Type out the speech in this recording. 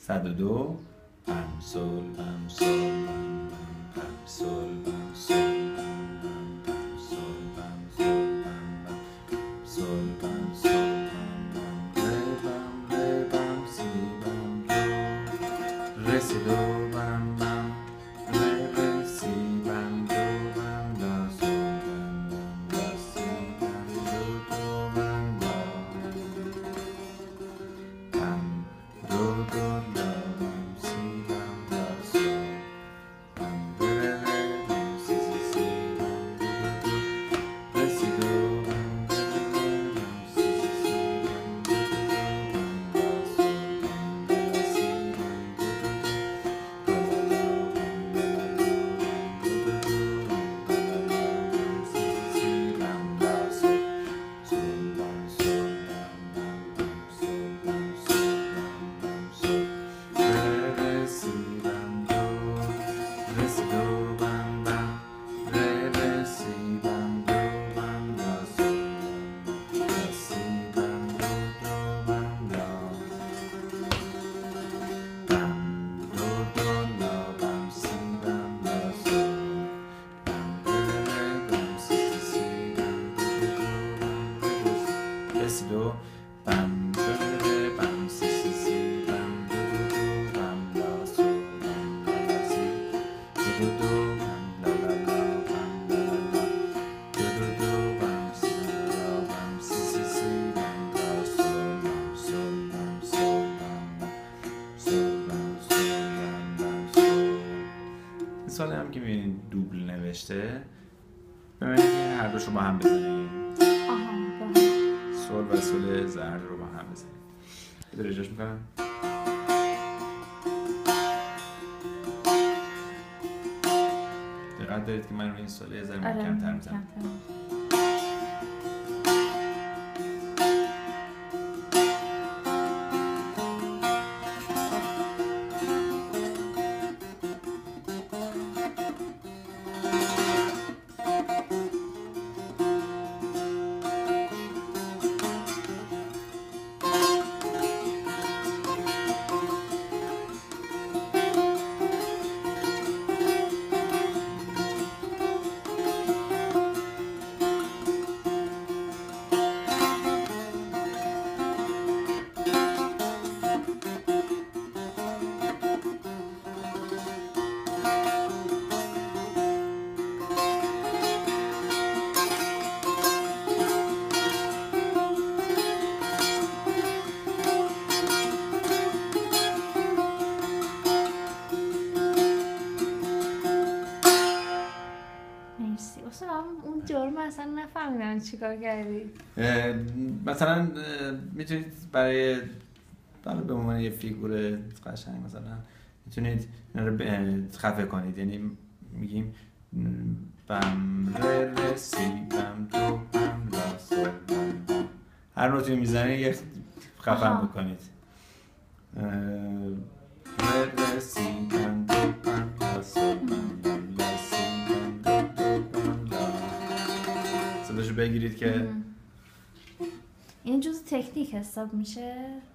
102 بم سول بم سول بم بم سول بم سول بم بم سول بم سول بم سول بم سول بم ره بم ره بم سی بم دو ره سی دو بم بم ره ره سی بم دو بم لا سول بم بم لا سی بم دو دو بم لا بم دو دو لا بم سی بم لا سول بم ره ره بم سی سی سی بم دو دو دو ره سی دو بم ره ره بم سی سی سی بم دو دو دو بم لا سول بم لا سی بم دو دو دو دو بم ره بم سی سی سی بم دو دو دو بم لا سول بم لا سی دو دو دو بم لا لا لا بم لا لا لا دو دو دو بم سی لا بم سی سی سی بم لا سول بم سول بم سول بم سول بم سول بم بم سول. این سال هم که میبینید دوبل نوشته ببینید که هر دوشو با هم بزنید سول و سول زرد رو با هم بزنید. یه در اجراش میکنم. دقت دارید که من رو این سول یه ذره محکم‌تر میزنم. اون جرم اصلا نفهمیدم چیکار کردی. مثلا میتونید برای به عنوان یه فیگور قشنگ مثلا میتونید اینا رو خفه کنید، یعنی میگیم بم ره ره سی بم دو بم لا سول بم بم، هر نوتی میزنید یه خفه بکنید. ره ره سی بم دو بم لا سول بم بم لا سی بم دو دو بم لا. صداشو بگیرید که این جزء تکنیک حساب میشه.